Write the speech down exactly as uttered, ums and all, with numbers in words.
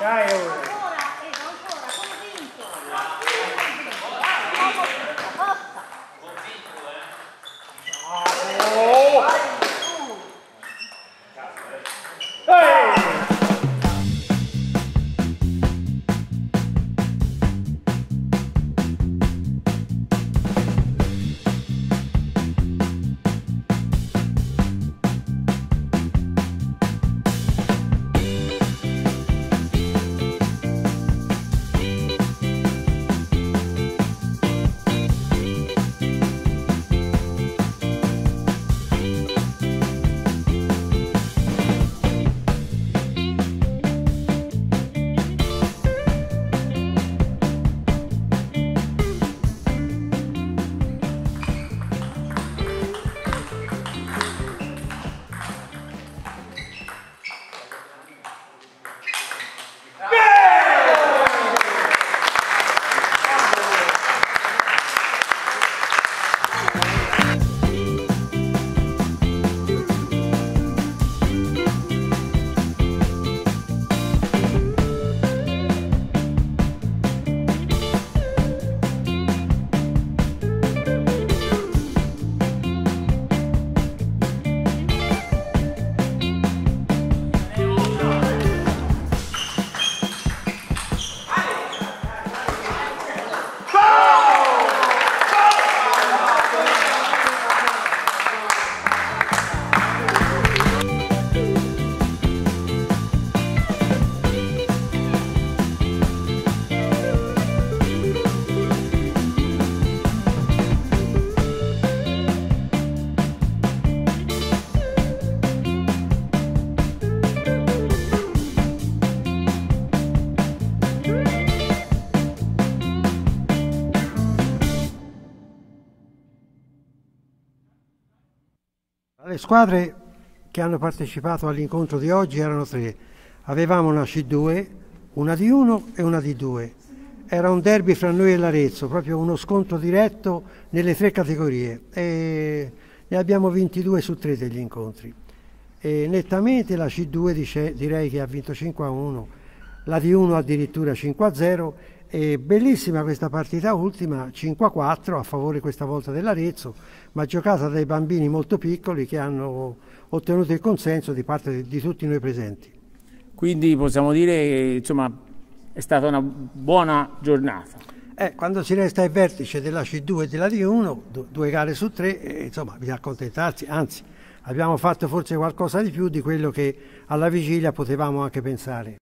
Dai, ora. Ancora, Edo, ancora, convinto. Oh! Ehi! Le squadre che hanno partecipato all'incontro di oggi erano tre. Avevamo una C due, una D uno e una D due. Era un derby fra noi e l'Arezzo, proprio uno scontro diretto nelle tre categorie e ne abbiamo vinti due su tre degli incontri. E nettamente la C due dice, direi che ha vinto cinque a uno, la D uno addirittura cinque a zero e bellissima questa partita ultima, cinque a quattro a favore questa volta dell'Arezzo, ma giocata dai bambini molto piccoli che hanno ottenuto il consenso di parte di, di tutti noi presenti. Quindi possiamo dire che insomma, è stata una buona giornata. Eh, quando si resta ai vertici della C due e della D uno, due gare su tre, eh, insomma bisogna accontentarsi, anzi abbiamo fatto forse qualcosa di più di quello che alla vigilia potevamo anche pensare.